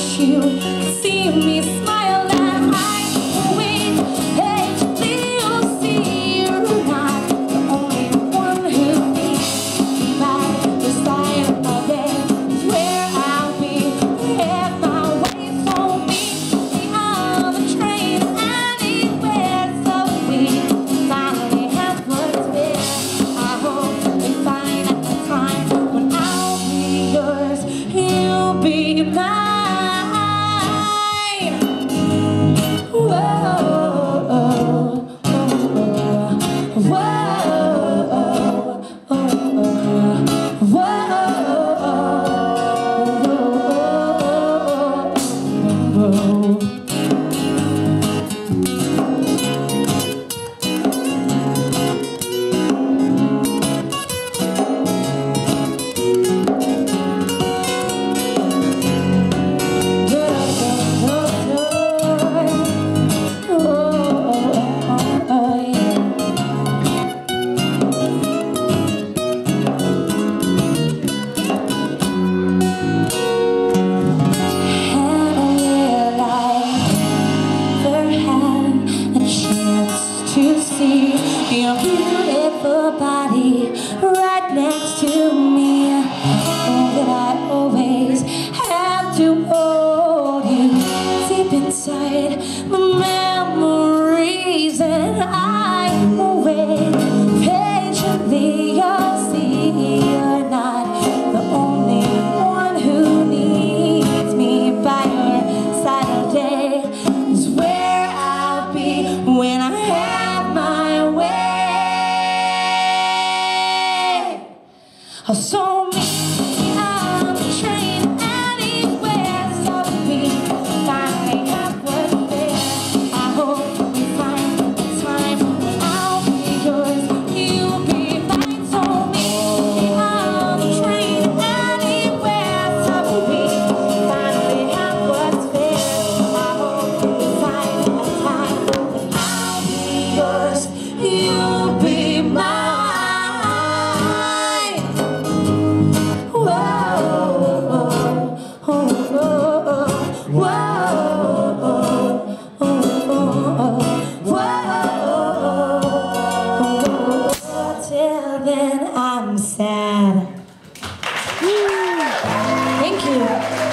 wish you could see me smile and I wait patiently. You'll see you're not the only one who needs me by the side of my bed. It's where I'll be if my way so meet me on the train anywhere. So we finally have what's there. I hope we find at the time when I'll be yours, you'll be mine. To see your beautiful body right next to me. Oh, that I always have to hold you deep inside my memories, and I will wait patiently. You'll see you're not the only one who needs me by your side all day. It's where I'll be when I have my way. So meet me on the train anywhere, so we finally have what's there. I hope we find the time when I'll be yours, you'll be mine. So meet me on the train anywhere, so we finally have what's there. I hope we find the time when I'll be yours, you'll be mine. Till then I'm sad. Thank you.